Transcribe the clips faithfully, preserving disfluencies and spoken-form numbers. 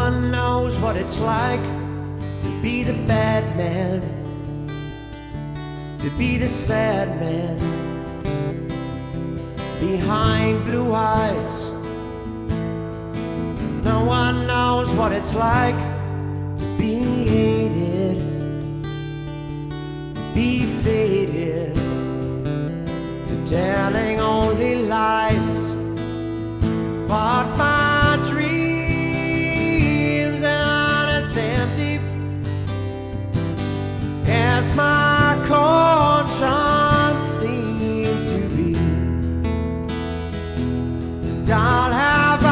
one knows what it's like to be the bad man, to be the sad man behind blue eyes. No one knows what it's like to be hated, to be faded, to telling only lies. But my dreams are as empty as my conscience seems to be. And I'll have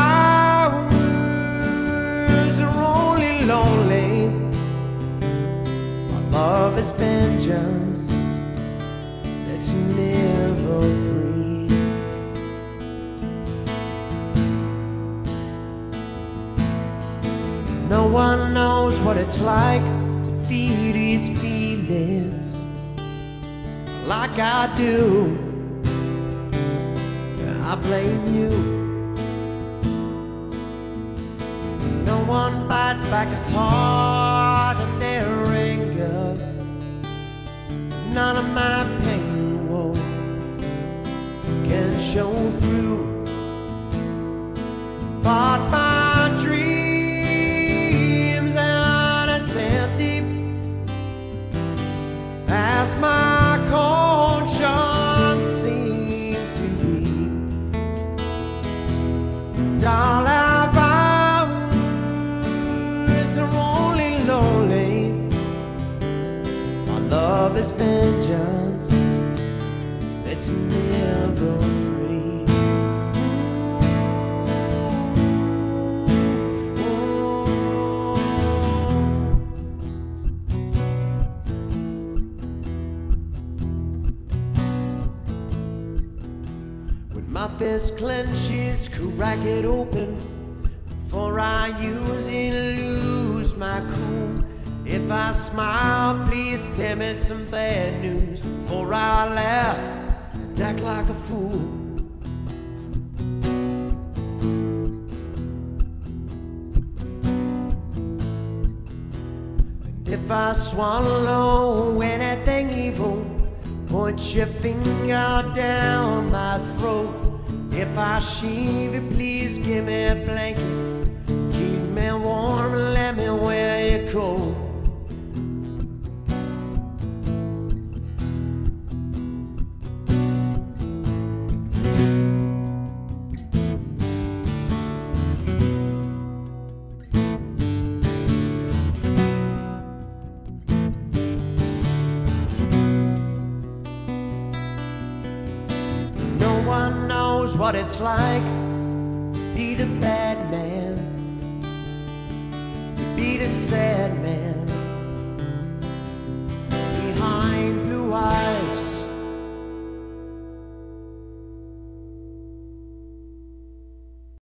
hours that are only lonely. My love is vengeance that's never free. No one knows what it's like to feed his feelings like I do. I blame you. No one bites back as hard in their anger. None of my pain won't can show through. But my dreams are as empty as my conscience seems to be. And I'll have hours that are only lonely. My love is vengeance that's never free. My fist clenches, crack it open before I use it, lose my cool. If I smile, please tell me some bad news before I laugh and act like a fool. And if I swallow anything evil, point your finger down my throat. If I shiver, please give me a blanket. Keep me warm and let me wear your coat. No one knows what it's like to be the bad man, to be the sad man